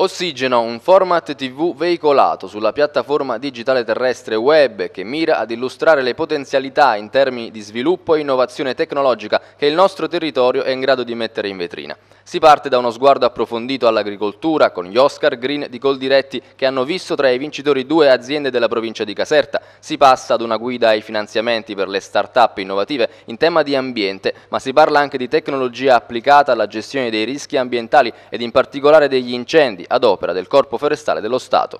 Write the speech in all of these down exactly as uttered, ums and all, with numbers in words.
Ossigeno, un format tivù veicolato sulla piattaforma digitale terrestre web che mira ad illustrare le potenzialità in termini di sviluppo e innovazione tecnologica che il nostro territorio è in grado di mettere in vetrina. Si parte da uno sguardo approfondito all'agricoltura con gli Oscar Green di Coldiretti che hanno visto tra i vincitori due aziende della provincia di Caserta. Si passa ad una guida ai finanziamenti per le start-up innovative in tema di ambiente, ma si parla anche di tecnologia applicata alla gestione dei rischi ambientali ed in particolare degli incendi ad opera del Corpo Forestale dello Stato.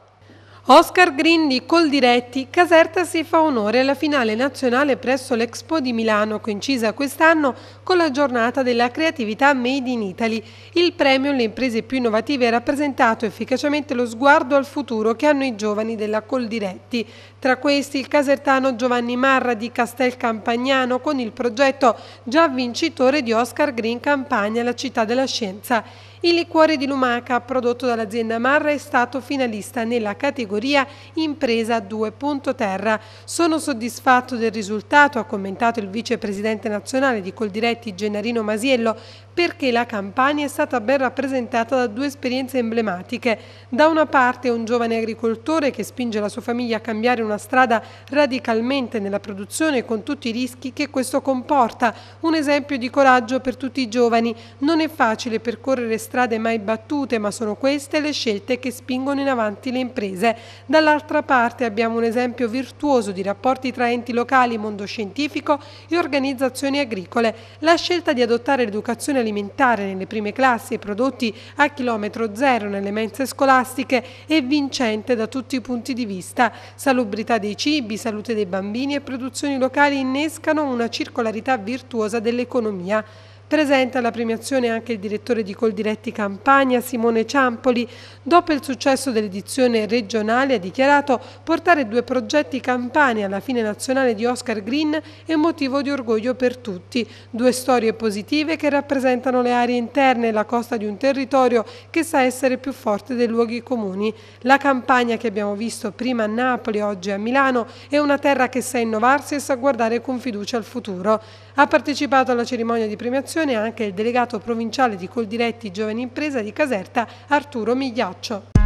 Oscar Green di Coldiretti, Caserta si fa onore alla finale nazionale presso l'Expo di Milano, coincisa quest'anno con la giornata della creatività Made in Italy. Il premio alle imprese più innovative ha rappresentato efficacemente lo sguardo al futuro che hanno i giovani della Coldiretti. Tra questi il casertano Giovanni Marra di Castel Campagnano con il progetto già vincitore di Oscar Green Campania, la città della scienza. Il liquore di lumaca prodotto dall'azienda Marra è stato finalista nella categoria Impresa due punto terra. Sono soddisfatto del risultato, ha commentato il vicepresidente nazionale di Coldiretti Gennarino Masiello, perché la Campania è stata ben rappresentata da due esperienze emblematiche. Da una parte un giovane agricoltore che spinge la sua famiglia a cambiare una strada radicalmente nella produzione con tutti i rischi che questo comporta. Un esempio di coraggio per tutti i giovani. Non è facile percorrere strade mai battute, ma sono queste le scelte che spingono in avanti le imprese. Dall'altra parte abbiamo un esempio virtuoso di rapporti tra enti locali, mondo scientifico e organizzazioni agricole. La scelta di adottare l'educazione alimentare nelle prime classi e prodotti a chilometro zero nelle mense scolastiche è vincente da tutti i punti di vista. Salubrità dei cibi, salute dei bambini e produzioni locali innescano una circolarità virtuosa dell'economia. Presente alla premiazione anche il direttore di Coldiretti Campania, Simone Ciampoli. Dopo il successo dell'edizione regionale ha dichiarato: portare due progetti Campania alla fine nazionale di Oscar Green è motivo di orgoglio per tutti. Due storie positive che rappresentano le aree interne e la costa di un territorio che sa essere più forte dei luoghi comuni. La Campania che abbiamo visto prima a Napoli, oggi a Milano, è una terra che sa innovarsi e sa guardare con fiducia al futuro. Ha partecipato alla cerimonia di premiazione anche il delegato provinciale di Coldiretti Giovani Impresa di Caserta, Arturo Migliaccio.